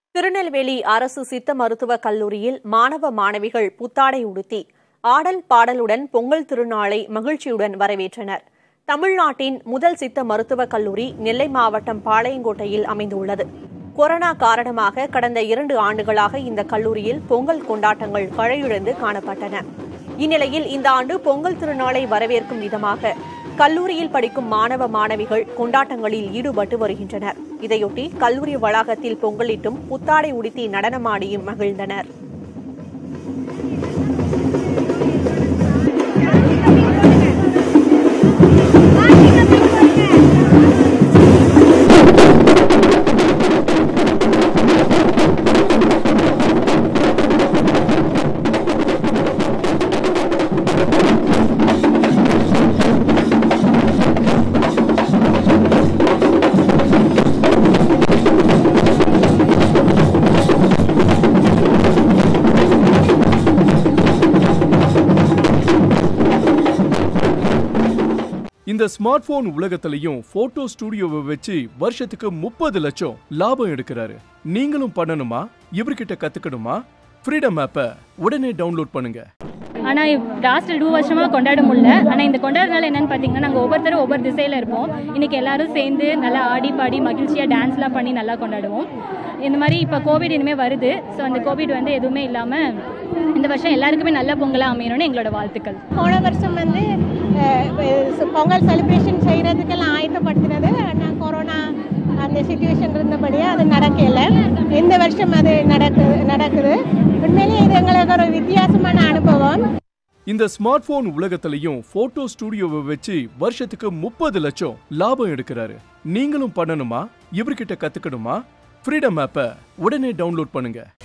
திருநெல்வேலி அரசு சித்த மருத்துவக் கல்லூரியில் மாணவ மாணவிகள் புத்தாடை உடுத்தி ஆடல் பாடலுடன் பொங்கல் திருநாளை மகிழ்ச்சியுடன் வரவேற்றனர். தமிழ்நாட்டின் முதல் சித்த மருத்துவக் கல்லூரி நெல்லை மாவட்டம் பாளையங்கோட்டையில் அமைந்துள்ளது. கொரோனா காரணமாக கடந்த 2 ஆண்டுகளாக இந்த கல்லூரியில் பொங்கல் கொண்டாட்டங்கள் களையிழந்து காணப்பட்டன. இந்நிலையில் இந்த ஆண்டு பொங்கல் திருநாளை வரவேற்கும் விதமாக கல்லூரியில் படிக்கும் மாணவ மாணவிகள் கொண்டாட்டங்களில் ஈடுபட்டு வருகின்றனர். இதையொட்டி கல்லூரி வளாகத்தில் பொங்கலிட்டும் புத்தாடை உடுத்தி நடனமாடியும் மகிழ்ந்தனர். இந்த ஸ்மார்ட் போன் உலகத்திலையும் போட்டோ ஸ்டுடியோவை வச்சு வருஷத்துக்கு 30 லட்சம் லாபம் எடுக்கிறாரு. நீங்களும் பண்ணணுமா? இவர்கிட்ட கத்துக்கணுமா? ஃப்ரீடம் ஆப்பை உடனே டவுன்லோட் பண்ணுங்க. ஆனா லாஸ்ட் 2 வருஷமா கொண்டாட முடியல. ஆனா இந்த கொண்டாடுறதுனால என்னன்னு பாத்தீங்கன்னா, நாங்க ஒவ்வொருத்தரும் ஒவ்வொரு திசையில இருப்போம். இன்னைக்கு எல்லாரும் சேர்ந்து நல்லா ஆடி பாடி மகிழ்ச்சியா டான்ஸ்லாம் பண்ணி நல்லா கொண்டாடுவோம். இந்த மாதிரி இப்போ கோவிட் இனிமே வருது. ஸோ அந்த கோவிட் எதுவுமே இல்லாம இந்த வருஷம் எல்லாருக்குமே நல்ல பொங்கலா அமையணும்னு எங்களோட வாழ்த்துக்கள். போன வருஷம் பொங்கல் செலிப்ரேஷன் செய்யறதுக்கெல்லாம் ஆயத்தப்படுத்தினது. ஆனால் கொரோனா அந்த சிச்சுவேஷன் இருந்தபடியே அது நடக்கல. இந்த வருஷம் அது நடக்குது. உண்மையிலேயே இது எங்களுக்கு ஒரு வித்தியாசமான அனுபவம். இந்த ஸ்மார்ட் போன் உலகத்திலையும் போட்டோ ஸ்டுடியோவை வச்சு வருஷத்துக்கு 30 லட்சம் லாபம் எடுக்கிறாரு. நீங்களும் பண்ணணுமா? இவர்கிட்ட கத்துக்கணுமா? ஃப்ரீடம் ஆப்பை உடனே டவுன்லோட் பண்ணுங்க.